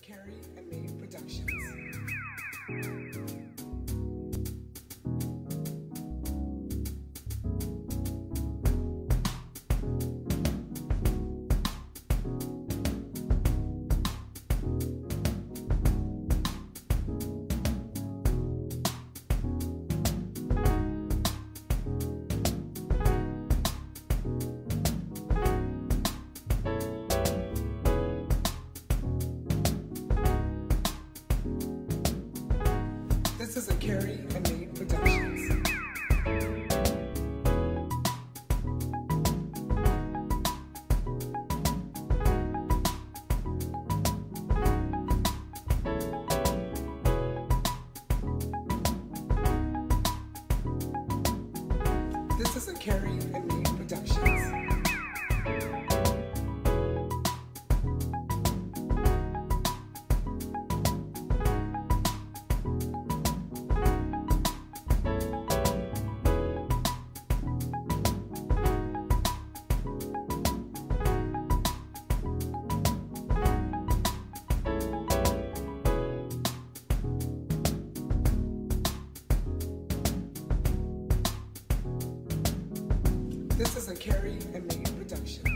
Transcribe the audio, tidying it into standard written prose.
Carrie and Maine Productions. This is a Carrie and Maine Productions. This is a Carrie and Maine Productions. This is a Carrie and Maine Production.